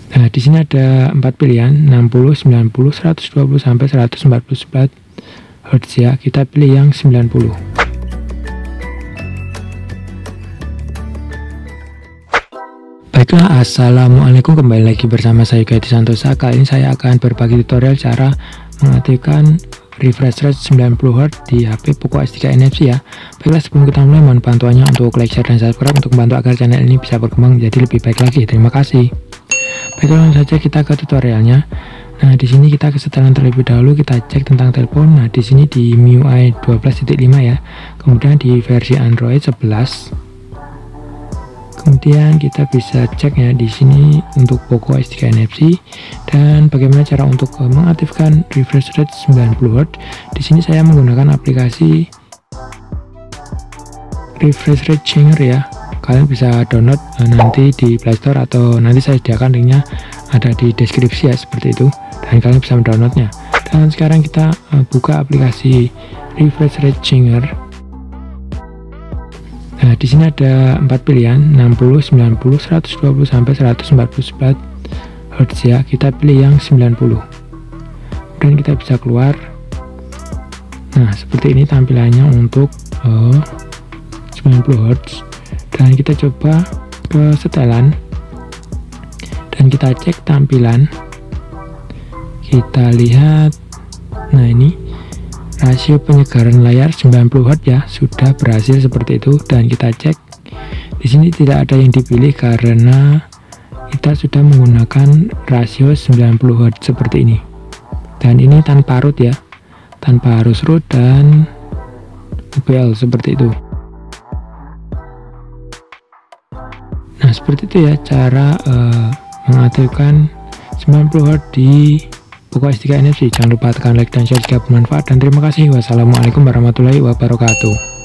Nah, di sini ada 4 pilihan, 60, 90, 120 sampai 144 Hz ya. Kita pilih yang 90. Baiklah, assalamualaikum, kembali lagi bersama saya Yogi Santosa. Kali ini saya akan berbagi tutorial cara mengaktifkan refresh rate 90 Hz di HP Poco S3 NFC ya. Baiklah, sebelum kita mulai mohon bantuannya untuk like, share, dan subscribe untuk membantu agar channel ini bisa berkembang menjadi lebih baik lagi. Terima kasih. Baiklah, langsung saja kita ke tutorialnya. Nah, di sini kita ke setelan terlebih dahulu, kita cek tentang telepon. Nah, di sini di MIUI 12.5 ya. Kemudian di versi Android 11. Kemudian kita bisa cek ya di sini untuk Poco S3 NFC dan bagaimana cara untuk mengaktifkan refresh rate 90 Hz. Di sini saya menggunakan aplikasi refresh rate changer ya. Kalian bisa download nanti di Play Store atau nanti saya sediakan linknya ada di deskripsi ya, seperti itu, dan kalian bisa mendownloadnya. Dan sekarang kita buka aplikasi refresh rate changer. Nah, di sini ada 4 pilihan, 60, 90, 120 sampai 144 Hz ya. Kita pilih yang 90. Kemudian kita bisa keluar. Nah, seperti ini tampilannya untuk 90 Hz. Dan kita coba ke setelan dan kita cek tampilan. Kita lihat, nah ini rasio penyegaran layar 90 Hz ya, sudah berhasil seperti itu. Dan kita cek di sini tidak ada yang dipilih karena kita sudah menggunakan rasio 90 Hz seperti ini. Dan ini tanpa root ya, tanpa harus root dan UBL seperti itu. Nah, seperti itu ya cara mengaktifkan 90 Hz di Poco S3 NFC. Jangan lupa tekan like dan share jika bermanfaat, dan terima kasih. Wassalamualaikum warahmatullahi wabarakatuh.